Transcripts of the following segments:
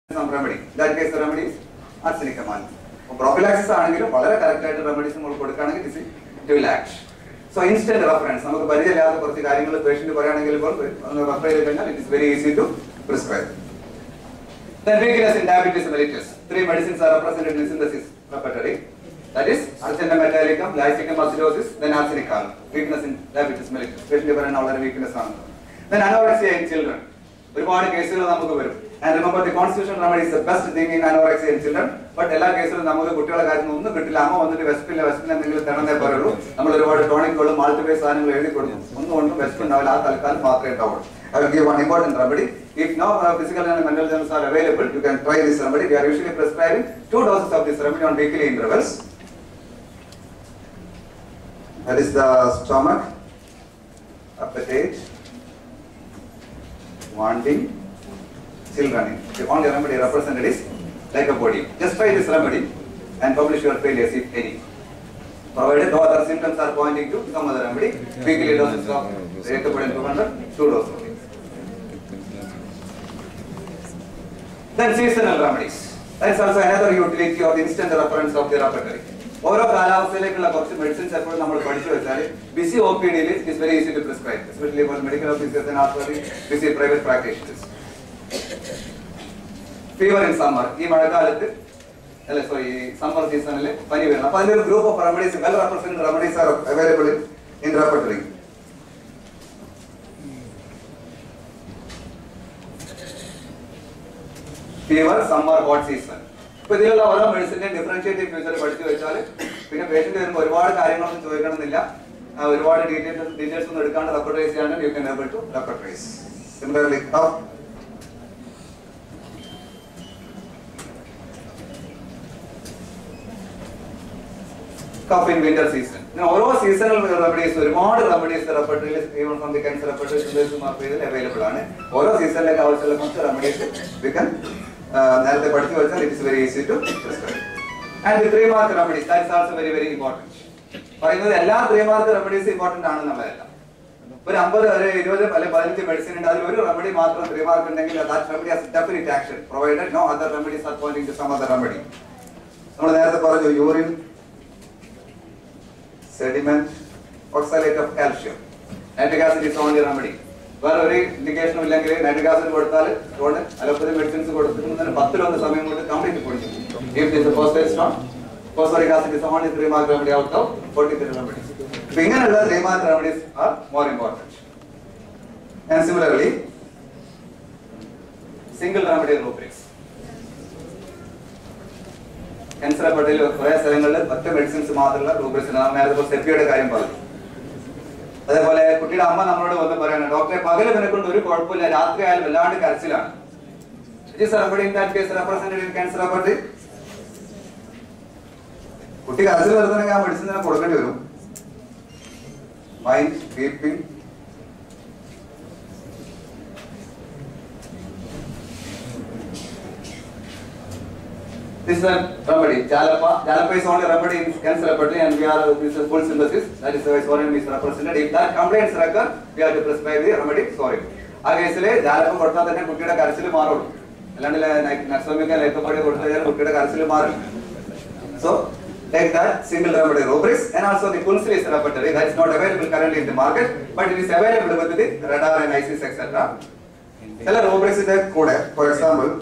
some remedy. In that case, the remedy is arsenic amine. Prophylaxis anengilum valare correct aayittu remedies nammal kodukkanengil it will act. So instant reference. നമുക്ക് പരിചയമില്ലാത്ത കുറച്ച് കാര്യങ്ങൾ patient പറയുകയാണെങ്കിൽ ഇപ്പോൾ refer ചെയ്ത് കഴിഞ്ഞാൽ it is very easy to prescribe. Then weakness in diabetes mellitus. 3 medicines are represented in synthesis repertory. That is arsentum metallicum, glycicum acidosis, then arsenic amine. Weakness in diabetes mellitus. Patient പറയുന്ന വളരെ weakness ആണ്. Then anorexia in children. ഒരുപാട് കേസുകൾ നമുക്ക് വരും. And remember, the constitutional remedy is the best thing in anorexia in children. But എല്ലാ കേസിലും നമുക്ക് കുട്ടികളുടെ കാര്യത്തിൽ ഒന്നും കിട്ടില്ല. അമ്മ വന്നിട്ട് വെസ്പില്ല എന്തെങ്കിലും തരണേ പറയുള്ളൂ. നമ്മൾ ഒരുപാട് ടോണിക്കുകളും മൾട്ടിപ്ലൈ സാധനങ്ങൾ എഴുതി കൊടുക്കും. ഒന്നും വെസ്റ്റ് ഉണ്ടാവില്ല. ആ തൽക്കാലം മാത്രമേ ഉണ്ടാവുള്ളൂ. I will give one important remedy. If no physical and mental germs are available, you can try this remedy. We are usually prescribing 2 doses of this remedy on weekly intervals. That is the stomach, appetite, wanting, children. The only remedy represented is lycopodium. Just try this remedy and publish your failures if any. Provided no other symptoms are pointing to some other remedy, weekly doses of lycopodium 200, 2 doses. Then seasonal remedies. That is also another utility of instant reference of the repertory. ഓരോ കാലാവസ്ഥയിലേക്കുള്ള കുറച്ച് medicines എപ്പോഴും നമ്മൾ പഠിച്ചു വെച്ചാൽ busy O P ഡിയിൽ it is very easy to prescribe, especially for medical officers and also busy private practitioners. Fever in summer, ഈ മഴക്കാലത്ത് അല്ലെ സോറി സമ്മർ സീസണിൽ പനി വരണം. അപ്പൊ അതിന്റെ ഒരു group of remedies, well represented remedies are available in repertory. Fever, summer, hot season. ഇപ്പൊ ഇതിലുള്ള ഓരോ മെഡിസിന്റെയും ഡിഫറൻഷിയേറ്റീവ് ഫീച്ചർ പഠിച്ചു വെച്ചാൽ പിന്നെ പേഷ്യന്റ് വരുമ്പോൾ ഒരുപാട് കാര്യങ്ങളൊന്നും ചോദിക്കണമെന്നില്ല, ഒരുപാട് ഡീറ്റെയിൽസ് ഒന്നും എടുക്കാണ്ട് റെപ്പർട്ടൈസ് ചെയ്യാണ്ട് you can able to repertorise. Similarly cough in winter season. ഓരോ സീസണൽ റെമഡീസ്, ഒരുപാട് റെമഡീസ് റെപ്പർട്ടറിയിൽ even from the cancer repertory available ആണ്. ഓരോ സീസണിലേക്ക് ആവശ്യമുള്ള കുറച്ച് റെമഡീസ് വി കൻ നേരത്തെ പഠിച്ചു വെച്ചാൽ it is very easy to prescribe. And 3 mark remedies, that is also very very important. പറയുന്നത് എല്ലാ 3 മാർക്ക് റെമഡീസ് ഇമ്പോർട്ടന്റ് ആണെന്നുള്ളതല്ല. ഒരു 50 ഒരു 20 അല്ലെങ്കിൽ 15 മെഡിസിൻ ഉണ്ട്, അതിൽ ഒരു റെമഡി മാത്രം 3 മാർക്ക് ഉണ്ടെങ്കിൽ that remedy has definite action provided no other remedies are pointing to some other remedy. നമ്മൾ നേരത്തെ പറഞ്ഞു urine, sediment, oxalate of calcium. Nitric acid is only remedy. വേറെ ഒരു ഇൻഡിക്കേഷനും ഇല്ലെങ്കിൽ നൈട്രിക് ആസിഡ് കൊടുത്താൽ അതുകൊണ്ട് അലോപ്പതി മെഡിസിൻസ് കൊടുത്തിട്ട് 10 സമയം കൊണ്ട് കംപ്ലീറ്റ് പൊടിച്ചു. If this is phosphate stone, phosphoric acid is only 3 mark remedy out of 43 remedies. So ഇങ്ങനെയുള്ള 3 mark remedies are more important. And similarly, single remedy rubrics. Cancer റെപ്പർട്ടറിയിൽ കുറെ സ്ഥലങ്ങളിൽ 10 മെഡിസിൻസ് മാത്രമുള്ള റൂബ്രിക്സ്. നേരത്തെ സെപ്പിയുടെ കാര്യം പറഞ്ഞു. അതേപോലെ കുട്ടിയുടെ അമ്മ നമ്മളോട് വന്ന് പറയണം, ഡോക്ടറെ പകല് ഇവനെ കൊണ്ട് ഒരു കുഴപ്പമില്ല, രാത്രി ആയാലും വല്ലാണ്ട് കരച്ചിലാണ്. കുട്ടി കരച്ചിൽ വരുന്നുണ്ടെങ്കിൽ ആ മെഡിസിൻ തന്നെ കൊടുക്കേണ്ടി വരും. Mind keeping, this is a remedy. Jalapa is only remedy in cancer repertory, and we are this is full synthesis. That is why sodium is represented. If that complaints occur, we have to prescribe the remedy sodium. ആ കേസില് ജാലപ്പം കൊടുത്താൽ തന്നെ കുട്ടിയുടെ കരച്ചിൽ മാറുള്ളൂ, അല്ലാണ്ട് നക്സോമിക്ക ലേക്കപ്പൊടി കൊടുത്താൽ കുട്ടിയുടെ കരച്ചിൽ മാറില്ല. So take that single remedy rubrics, and also the Kunzli's repertory that is not available currently in the market, but it is available with the radar and ICS etc. ചില rubrics ന്റെ കൂടെ for example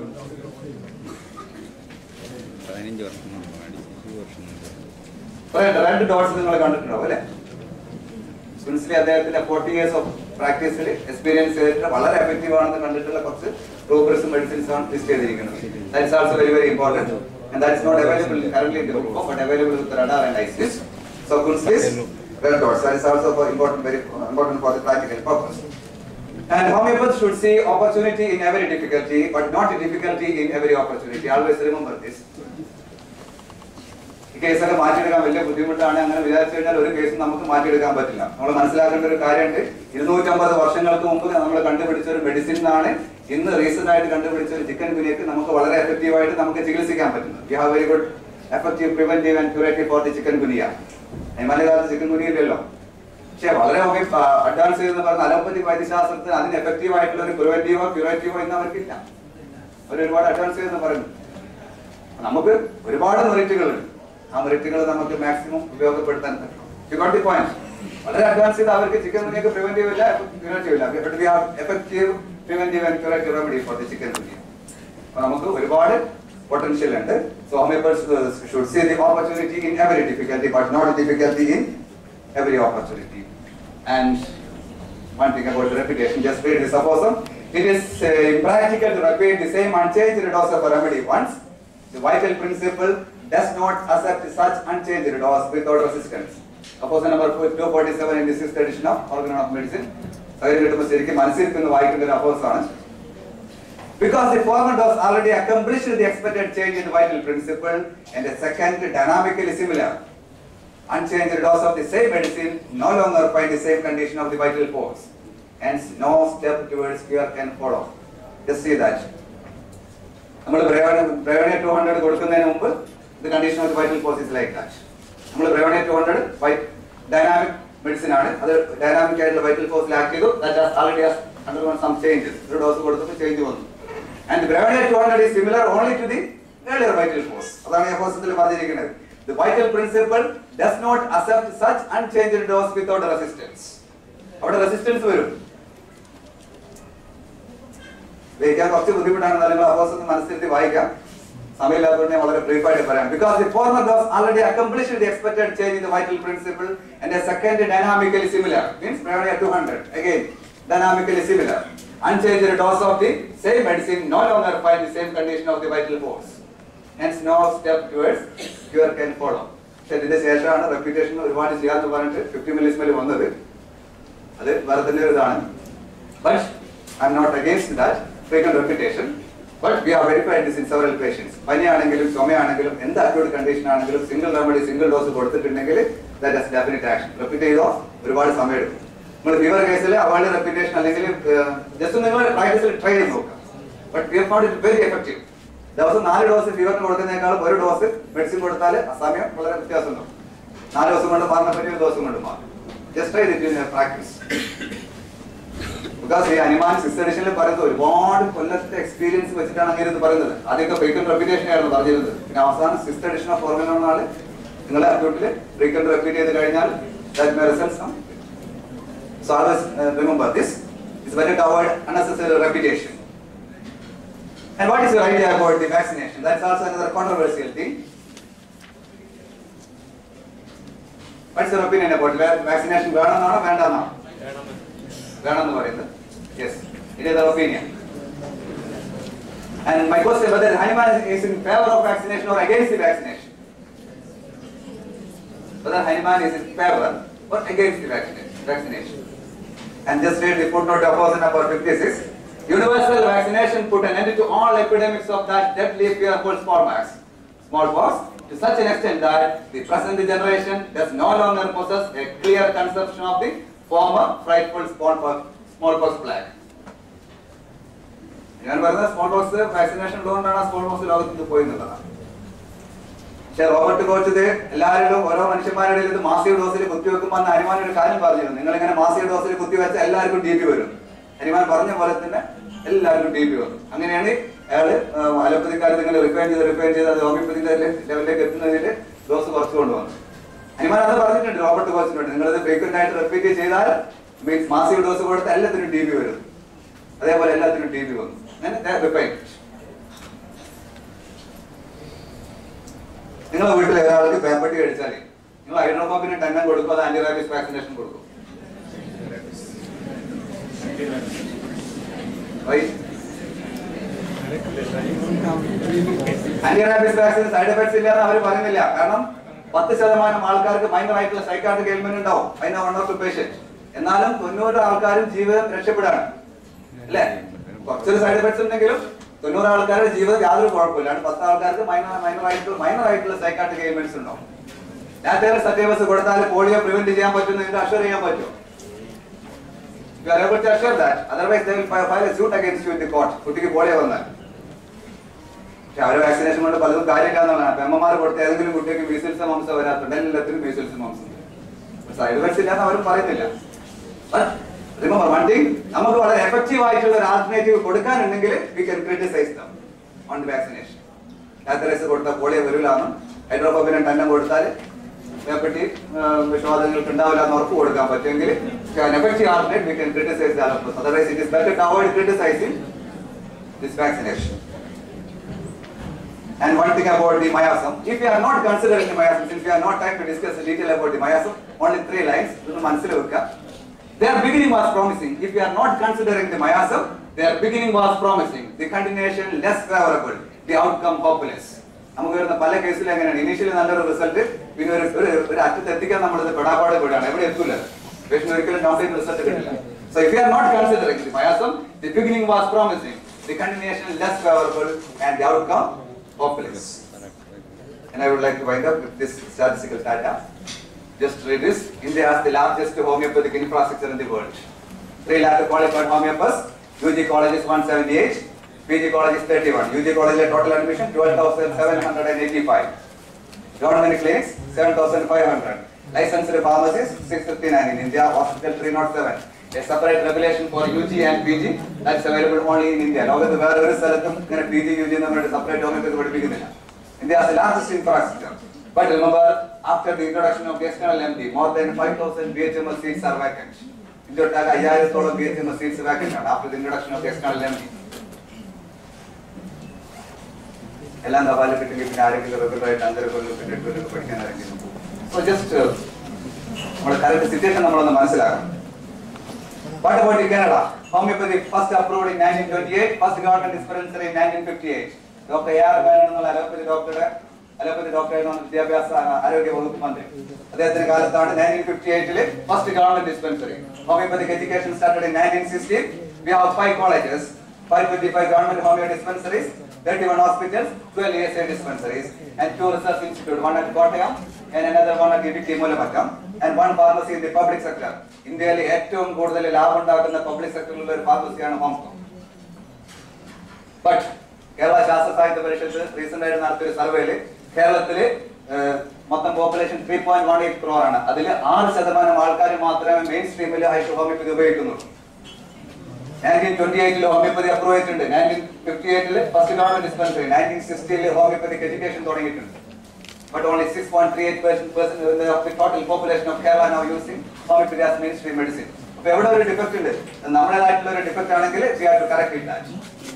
15 രണ്ട് dots നിങ്ങൾ കണ്ടിട്ടുണ്ടാവും അല്ലെ. കുൻസ്ലി അദ്ദേഹത്തിന്റെ 40 years of പ്രാക്ടീസിൽ experience ചെയ്തിട്ട് വളരെ എഫക്റ്റീവ് ആണെന്ന് കണ്ടിട്ടുള്ള കുറച്ച് റൂബ്രിക്സ് മെഡിസിൻസ് ആണ് ലിസ്റ്റ് ചെയ്തിരിക്കുന്നത്. That is also very very important, and that is not available currently in the book, but available with the radar and ICS. So Kunzli's red dots, that is also important, very important for the practical purpose. And homeopath should see opportunity in every difficulty, but not difficulty in every opportunity. Always remember this. ഈ കേസൊക്കെ മാറ്റിയെടുക്കാൻ വലിയ ബുദ്ധിമുട്ടാണ്. അങ്ങനെ വിചാരിച്ചു കഴിഞ്ഞാൽ ഒരു case നമുക്ക് മാറ്റിയെടുക്കാൻ പറ്റില്ല. നമ്മൾ മനസ്സിലാക്കേണ്ട ഒരു കാര്യമുണ്ട്, 250 വർഷങ്ങൾക്ക് മുമ്പ് നമ്മൾ കണ്ടുപിടിച്ച ഒരു മെഡിസിനാണ് ഇന്ന് റീസെന്റ് ആയിട്ട് കണ്ടുപിടിച്ച ഒരു ചിക്കൻ ഗുനിയക്ക് നമുക്ക് വളരെ എഫക്റ്റീവായിട്ട് നമുക്ക് ചികിത്സിക്കാൻ പറ്റുന്നത്. We have very good effective preventive and curative for the chikungunya. മലയാളത്തിൽ ചിക്കൻ ഗുനിയ ഇല്ലല്ലോ, പക്ഷെ വളരെ അഡ്വാൻസ് ചെയ്തെന്ന് പറഞ്ഞ അലോപ്പതി വൈദ്യശാസ്ത്രത്തിന് അതിന് എഫക്റ്റീവ് ആയിട്ടുള്ള ഒരു പ്രിവെന്റീവോ ക്യൂറേറ്റീവോ ഇന്ന് അവർക്കില്ല. ഒരുപാട് അഡ്വാൻസ് ചെയ്തെന്ന് പറയുന്നു. നമുക്ക് ഒരുപാട് മെറിറ്റുകളുണ്ട്. ആ മെറിറ്റുകൾ നമുക്ക് മാക്സിമം ഉപയോഗപ്പെടുത്താൻ പറ്റും. You got the point. വളരെ അഡ്വാൻസ് ചെയ്ത് അവർക്ക് ചിക്കൻ ഗുനിയക്ക് പ്രിവെന്റീവ് ഇല്ല, ക്യൂറേറ്റീവ് ഇല്ല. But we have effective preventive and curative remedy for the chikungunya. അപ്പോൾ നമുക്ക് ഒരുപാട് potential ഉണ്ട്. So homeopaths should see the opportunity in every difficulty, but not difficulty in every opportunity. And one thing about repetition, just read this aphorism. It is impractical to repeat the same unchanged dose of a remedy once. The vital principle does not accept such unchanged dose without resistance. Aphorism number 247 in the 6th edition of Organon of Medicine. Because the former dose already accomplished the expected change in the vital principle, and the second dynamically similar. Unchanged dose of the same medicine no longer find the same condition of the vital force. Hence, no step towards cure can follow. Just see that. Brevene 200 കൊടുക്കുന്നതിന് മുമ്പ് the condition of the vital force is like that. നമ്മൾ Brevene 200 dynamic medicine ആണ്. അത് dynamic ആയിട്ടുള്ള vital force act ചെയ്തു. That has already has undergone some changes. ഒരു dose കൊടുത്തപ്പോൾ change വന്നു. And the Brevene 200 is similar only to the earlier vital force. അതാണ് ഈ അപ്പോസിറ്റിൽ പറഞ്ഞിരിക്കുന്നത്. The vital principle does not accept such unchanged dose without resistance. അവിടെ resistance വരും. വായിക്കാൻ കുറച്ച് ബുദ്ധിമുട്ടാണ്. നിങ്ങൾ അപ്പോസിറ്റ് മനസ്സിലെത്തി വായിക്കാം. സമയമില്ലാത്തതുകൊണ്ട് ഞാൻ വളരെ ബ്രീഫായിട്ട് പറയാം. Because the former dose already accomplished the expected change in the vital principle, and the second dynamically similar. Means Brevene 200 again dynamically similar. Unchanged dose of the same medicine no longer find the same condition of the vital force. Hence, no step towards cure can follow. So, this is a reputation of what is here to 50 millismil വന്നത്. അത് വേറെ തന്നെ ഒരു ഇതാണ്. But I am not against that frequent repetition. But we have verified this in several patients. പനിയാണെങ്കിലും ചുമയാണെങ്കിലും എന്ത് acute condition ആണെങ്കിലും സിംഗിൾ റെമഡി സിംഗിൾ ഡോസ് കൊടുത്തിട്ടുണ്ടെങ്കിൽ that has definite action. Repeat ചെയ്തോ ഒരുപാട് സമയം എടുക്കും. നിങ്ങൾ ഫീവർ കേസിൽ അവളുടെ റെപ്യൂട്ടേഷൻ അല്ലെങ്കിൽ ജസ്റ്റ് നിങ്ങൾ പ്രാക്ടീസിൽ ട്രൈ ചെയ്ത് നോക്കുക. But we have found it very effective. ദിവസം 4 ഡോസ് ഫീവറിന് കൊടുക്കുന്നതിനേക്കാളും ഒരു ഡോസ് മെഡിസിൻ കൊടുത്താൽ ആ സമയം വളരെ വ്യത്യാസം ഉണ്ടാവും. 4 ദിവസം കൊണ്ട് മാറാൻ പറ്റിയ ഒരു ദിവസം കൊണ്ട് മാറും. Just try it in practice. Because ഈ അനുമാൻ 6th എഡിഷനിൽ പറയുന്നത് ഒരുപാട് കൊല്ലത്തെ എക്സ്പീരിയൻസ് വെച്ചിട്ടാണ് അങ്ങനെ ഇത് പറയുന്നത്. ആദ്യമൊക്കെ ഫ്രീക്വന്റ് റെപ്യൂട്ടേഷൻ ആയിരുന്നു പറഞ്ഞിരുന്നത്. പിന്നെ അവസാനം 6th എഡിഷൻ ഓഫ് ഓർഗനോൺ ആണ് നിങ്ങളെ അക്യൂട്ടിൽ ഫ്രീക്വന്റ് റെപ്യൂട്ട് ചെയ്ത് കഴിഞ്ഞാൽ that may result some. So always remember this. It's better to avoid unnecessary repetition. And what is your idea about the vaccination? That's also another controversial thing. What's your opinion about vaccination? വേണമെന്നാണോ വേണ്ടെന്നാണോ? വേണമെന്ന് പറയുന്നത്. Yes, it is our opinion. And my question, whether Hanuman is in favor of vaccination or against the vaccination? Whether Hanuman is in favor or against the vaccination? And just read the footnote of Aphorism number 56. Universal vaccination put an end to all epidemics of that deadly fearful smallpox to such an extent that the present generation does no longer possess a clear conception of the former frightful smallpox plague. ഞാൻ പറഞ്ഞ സ്മോൾപോക്സ് vaccination ഉള്ളതുകൊണ്ടാണ് സ്മോൾപോക്സ് ലോകത്ത് പോയിരുന്നതാണ്. പക്ഷെ Robert coach എല്ലാവരും ഓരോ മനുഷ്യന്മാരുടെ ഇത് മാസിക ഡോസിൽ കുത്തിവെക്കുമ്പോൾ ഹനുമാൻ ഒരു കാര്യം പറഞ്ഞിരുന്നു. നിങ്ങൾ ഇങ്ങനെ മാസിക ഡോസിൽ കുത്തിവെച്ചാൽ എല്ലാവർക്കും DP വരും. ഹനുമാൻ പറഞ്ഞ പോലെ തന്നെ എല്ലാവർക്കും DP വന്നു. അങ്ങനെയാണ് അയാള് അലോപ്പതിക്കാർ നിങ്ങൾ റിഫൈൻ ചെയ്ത് അത് ഹോമിയോപ്പതിന്റെ ലെവലിലേക്ക് എത്തുന്നതിൽ ഡോസ് കുറച്ച് കൊണ്ടുവന്നു. ഹനുമാൻ അത് പറഞ്ഞിട്ടുണ്ട് റോബർട്ട് കോച്ചിനോട്. നിങ്ങളത് ഫ്രീക്വന്റ് ആയിട്ട് റിപ്പീറ്റ് ചെയ്താൽ മീൻസ് മാസിക ഡോസ് കൊടുത്താൽ എല്ലാത്തിനും DP വരും. അതേപോലെ എല്ലാത്തിനും DP വന്നു. അങ്ങനെ റിഫൈൻ. നിങ്ങളെ വീട്ടിൽ ഒരാൾക്ക് പേപ്പട്ടി കഴിച്ചാൽ നിങ്ങൾ ഹൈഡ്രോകോപ്പിന് 10 കൊടുക്കും, അത് ആന്റിറാബീസ് വാക്സിനേഷൻ കൊടുക്കും. ആന്റിറാബീസ് വാക്സിൻ സൈഡ് എഫക്ട്സ് ഇല്ലാന്ന് അവർ പറയുന്നില്ല. കാരണം 10% ആൾക്കാർക്ക് മൈനർ ആയിട്ടുള്ള സൈക്കാട്രിക് എയിൽമെന്റ് ഉണ്ടാവും. അതിന് 1 or 2 പേഷ്യന്റ്. എന്നാലും 90 ആൾക്കാരും ജീവിതം രക്ഷപ്പെടാണ് അല്ലേ? കുറച്ചൊരു സൈഡ് എഫക്ട്സ് ഉണ്ടെങ്കിലും 90 ആൾക്കാരുടെ ജീവിതം യാതൊരു കുഴപ്പമില്ല. 10 ആൾക്കാർക്ക് മൈനർ ആയിട്ടുള്ള സൈക്കാട്രിക് എയിൽമെന്റ്സ് ഉണ്ടാവും. ലാറ്ററൽ സറ്റൈവസ് കൊടുത്താൽ പോളിയോ പ്രിവെന്റ് ചെയ്യാൻ പറ്റുമെന്ന് നിങ്ങൾക്ക് അഷ്വർ ചെയ്യാൻ പറ്റുമോ? You are able to assure that. Otherwise, they will file a suit against you in the court. കുട്ടിക്ക് പോളിയോ വന്നാൽ. പക്ഷെ അവരെ വാക്സിനേഷൻ കൊണ്ട് പലതും കാര്യമില്ലാന്നുള്ളതാണ്. അമ്മമാർ കൊടുത്ത ഏതെങ്കിലും കുട്ടിക്ക് മീസിൽസ് മംസം വരാത്തുണ്ട്. എല്ലാത്തിനും മീസിൽസ് മംസം. സൈഡ് എഫക്ട്സ് ഇല്ലാന്ന് അവരും പറയുന്നില്ല. റിമെമ്പർ വൺ തിങ്, നമുക്ക് വളരെ എഫക്റ്റീവ് ആയിട്ടുള്ള ഒരു ആൾട്ടർനേറ്റീവ് കൊടുക്കാനുണ്ടെങ്കിൽ we can criticize them. on the vaccination. Catheterized കൊടുത്ത പോളിയോ വരില്ലാന്ന് ഹൈഡ്രോഫോബിൻ 10 കൊടുത്താൽ പറ്റി വിഷവാദങ്ങൾക്ക് ഉണ്ടാവില്ല എന്ന് ഉറപ്പ് കൊടുക്കാൻ പറ്റുമെങ്കിൽ effective alternate we can criticize the allopus. Otherwise it is better to avoid criticizing this vaccination. And one thing about the miasm, if you are not considering the miasm, since we have not time to discuss in detail about the miasm, only 3 lines, their beginning was promising. If you are not considering the miasm, their beginning was promising. The continuation less favorable, the outcome hopeless. നമുക്ക് വരുന്ന പല കേസിലും എങ്ങനെയാണ് initially നല്ലൊരു result പിന്നെ ഒരു അറ്റത്ത് എത്തിക്കാൻ നമ്മളത് പെടാപാട് പെടാണ് എവിടെ എത്തൂല പേഷ്യന്റ് ഒരിക്കലും കംപ്ലീറ്റ് റിസൾട്ട് കിട്ടില്ല. So if you are not considering the miasm, the beginning was promising, the continuation less favorable, and the outcome hopeless. And I would like to wind up with this statistical data. Just read this. India has the largest homeopathic infrastructure in the world. 3 lakh qualified homeopaths. UG college is 178. PG college is 31. UG college total admission 12,785. Government clinics 7,500. Licensed pharmacies 659 in India. Hospital 307. A separate regulation for UG and PG that is available only in India. Now, the where സ്ഥലത്തും ഇങ്ങനെ PG UG നമ്മുടെ separate homeopathy പഠിപ്പിക്കുന്നില്ല. India has the largest infrastructure. But remember, after the introduction of the external MD, more than 5,000 BHMS seats are vacant. India has 5,000 BHMS seats vacant after the introduction of the external MD. എല്ലാം തപാലിൽ കിട്ടുമെങ്കിൽ പിന്നെ ആരെങ്കിലും റെഗുലറായിട്ട് 5 കൊല്ലം പഠിക്കാൻ ആരെങ്കിലും. So just നമ്മുടെ correct situation നമ്മളൊന്ന് മനസ്സിലാക്കണം. What about in Canada? Homeopathy first approved in 1928, first government dispensary in 1958. Dr. A.R. Baran എന്നുള്ള അലോപ്പതി ഡോക്ടർ വിദ്യാഭ്യാസ ആരോഗ്യ വകുപ്പ് മന്ത്രി അദ്ദേഹത്തിന്റെ കാലത്താണ് 1958 first government dispensary. Homeopathic education started in 1960. We have 5 colleges, 555 government homeopathy dispensaries, 31 hospitals, 12 ASA dispensaries, and 2 research institutes, one at Kottayam and another one at Idukki Moolamattam, and 1 pharmacy in the public sector. ഇന്ത്യയിലെ ഏറ്റവും കൂടുതൽ ലാഭം ഉണ്ടാക്കുന്ന public സെക്ടറിലുള്ള ഒരു ഫാർമസിയാണ് ഹോംകോം. But Kerala ശാസ്ത്ര സാഹിത്യ പരിഷത്ത് recent ആയിട്ട് നടത്തിയ സർവേയിൽ കേരളത്തില് മൊത്തം പോപ്പുലേഷൻ 3.18 crore ആണ്. അതിൽ 6% ആൾക്കാർ മാത്രമേ മെയിൻ സ്ട്രീമിൽ ഹോമിയോപ്പതി ഉപയോഗിക്കുന്നുള്ളൂ. 1928 ഹോമിയോപ്പതി അപ്രൂവ് ചെയ്തിട്ടുണ്ട്. 1958 first government dispensary, 1960 homeopathic education തുടങ്ങിയിട്ടുണ്ട്. But only 6.38% of the total population of Kerala now using homeopathy as mainstream medicine. അപ്പോൾ എവിടെ ഒരു ഡിഫക്റ്റ് ഉണ്ട്, നമ്മുടേതായിട്ടുള്ള ഒരു ഡിഫക്റ്റ് ആണെങ്കിൽ we have to correct it that.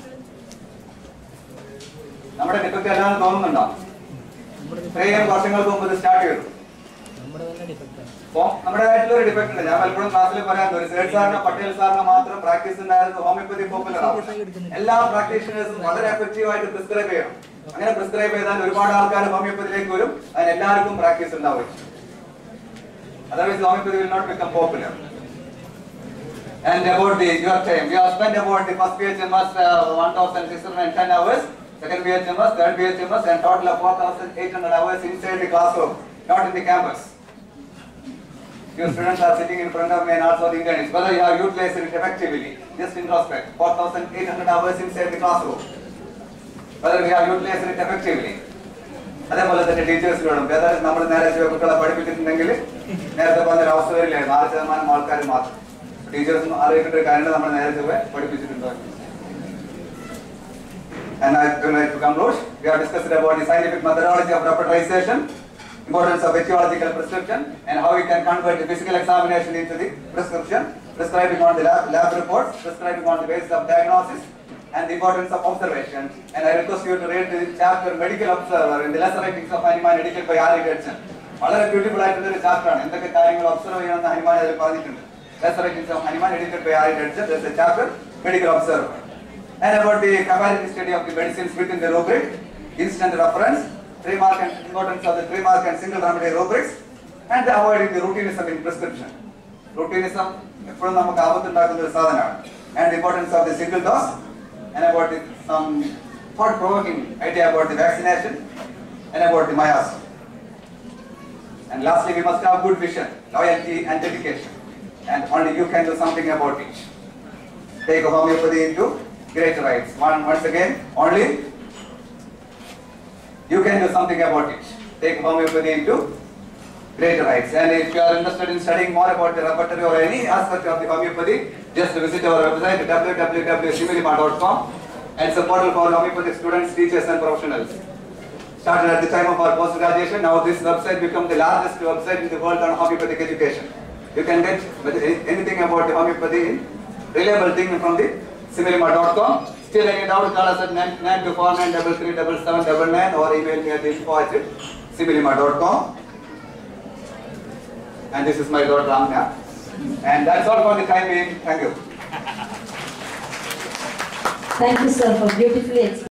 നമ്മുടെ ഡിഫക്റ്റ് എല്ലാവരും തോന്നുന്നുണ്ടോ? ഇത്രയും വർഷങ്ങൾക്ക് മുമ്പ് ഇത് സ്റ്റാർട്ട് ചെയ്തു. അപ്പോൾ നമ്മുടേതായിട്ടുള്ള ഒരു ഡിഫക്റ്റ് ഉണ്ട്. ഞാൻ പലപ്പോഴും ക്ലാസ്സിൽ പറയാറുണ്ട്, ഒരു സേഠ് സാറിനോ പട്ടേൽ സാറിനോ മാത്രം പ്രാക്ടീസ് ഉണ്ടായിരുന്നു ഹോമിയോപ്പതി പോപ്പുലർ ആവും. എല്ലാ പ്രാക്ടീഷണേഴ്സും വളരെ എഫക്റ്റീവ് ആയിട്ട് പ്രിസ്ക്രൈബ് ചെയ്യണം. അങ്ങനെ പ്രിസ്ക്രൈബ് ചെയ്താൽ ഒരുപാട് ആൾക്കാർ ഹോമിയോപ്പതിയിലേക്ക് വരും, അതിന് എല്ലാവർക്കും പ്രാക്ടീസ് ഉണ്ടാവും. Otherwise homeopathy will not become popular. And about your time, we have spent about the first BHMS 1,610 hours, second BHMS, third BHMS, and total of 4,800 hours inside the classroom, not in the campus. Your students are sitting in front of me and also the interns. Whether you have utilized it effectively, just introspect. 4,800 hours inside the classroom. Whether we have utilized it effectively. അതേപോലെ തന്നെ ടീച്ചേഴ്സിനോടും നമ്മൾ നേരെ കുട്ടികളെ പഠിപ്പിച്ചിട്ടുണ്ടെങ്കിൽ നേരത്തെ പറഞ്ഞ അവസ്ഥ വരില്ല, 4% ആൾക്കാർ മാത്രം. ടീച്ചേഴ്സും അറിയിക്കേണ്ട ഒരു കാര്യങ്ങൾ നമ്മൾ നേരെ പഠിപ്പിച്ചിട്ടുണ്ടോ. And I would like to conclude. We have discussed about the scientific methodology of repertorization, importance of etiological prescription, and how we can convert the physical examination into the prescription, prescribing on the lab reports, prescribing on the basis of diagnosis, and the importance of observation. And I request you to read the chapter Medical Observer in the lesser writings of Hanuman edited by R. Edson. വളരെ beautiful ആയിട്ടുള്ള ഒരു ചാപ്റ്ററാണ്. എന്തൊക്കെ കാര്യങ്ങൾ observe ചെയ്യണമെന്ന് ഹനുമാൻ അതിൽ പറഞ്ഞിട്ടുണ്ട്. Lesser writings of Hanuman edited by R. Edson. There is a chapter Medical Observer. And about the comparative study of the medicines within the rubric, instant reference, 3 mark and importance of the 3 mark and single remedy rubrics, and avoiding the routinism in prescription. Routinism എപ്പോഴും നമുക്ക് ആപത്തുണ്ടാക്കുന്ന ഒരു സാധനമാണ്. And the importance of the single dose, and about some thought-provoking idea about the vaccination, and about the miasm. And lastly, we must have good vision, loyalty, and dedication, and only you can do something about it. Take homeopathy into greater heights. Once again, only you can do something about it. Take homeopathy into greater heights. And if you are interested in studying more about the repertory or any aspect of the homeopathy, just visit our website www.similima.com. And it's a portal for homeopathic students, teachers and professionals. Started at the time of our post-graduation. Now this website become the largest website in the world on homeopathic education. You can get anything about the homeopathy in reliable thing from the similima.com. Still any doubt, call us at 9249337799 or email me at info@similima.com. And this is my daughter Ramya. And that's all for the time being. Thank you. Thank you, sir, for beautifully explaining.